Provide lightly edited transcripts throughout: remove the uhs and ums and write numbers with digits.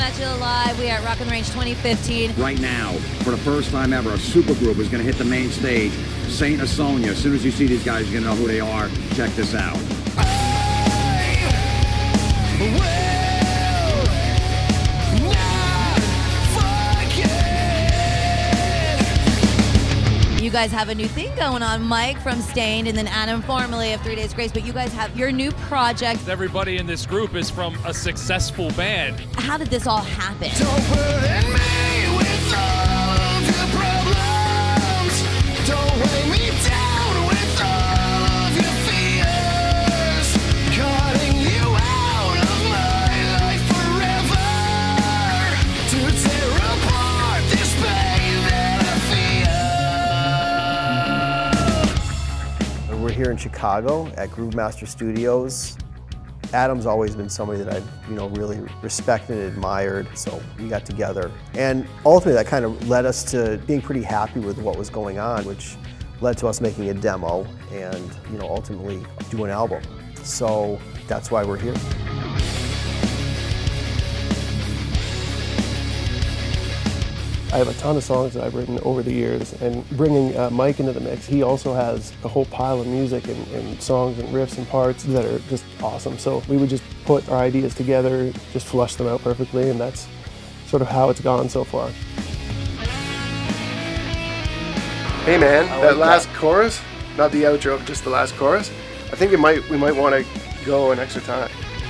at you live. We are at Rock on the Range 2015. Right now, for the first time ever, a supergroup is going to hit the main stage. Saint Asonia. As soon as you see these guys, you're going to know who they are. Check this out. You guys have a new thing going on. Mike from SΔINT and then Adam formerly of 3 Days Grace, but you guys have your new project. Everybody in this group is from a successful band. How did this all happen? Don't burden me with all of your problems. Don't weigh me down with all of your fears. Cutting you out of my life forever to tear apart this pain that I feel. We're here in Chicago at Groovemaster Studios. Adam's always been somebody that I've, really respected and admired, so we got together. And ultimately that kind of led us to being pretty happy with what was going on, which led to us making a demo and, ultimately do an album. So that's why we're here. I have a ton of songs that I've written over the years, and bringing Mike into the mix, he also has a whole pile of music and songs and riffs and parts that are just awesome. So we would just put our ideas together, just flush them out perfectly, and that's sort of how it's gone so far. Hey man, that last chorus, not the outro, just the last chorus, I think we might want to go an extra time.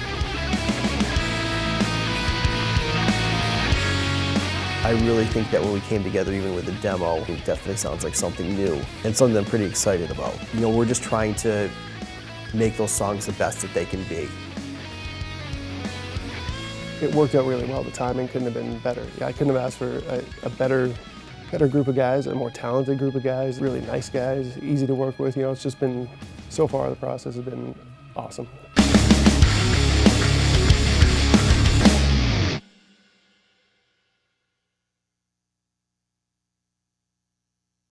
I really think that when we came together, even with the demo, it definitely sounds like something new and something I'm pretty excited about. We're just trying to make those songs the best that they can be. It worked out really well. The timing couldn't have been better. I couldn't have asked for a better group of guys, a more talented group of guys, really nice guys, easy to work with. It's just been, so far the process has been awesome.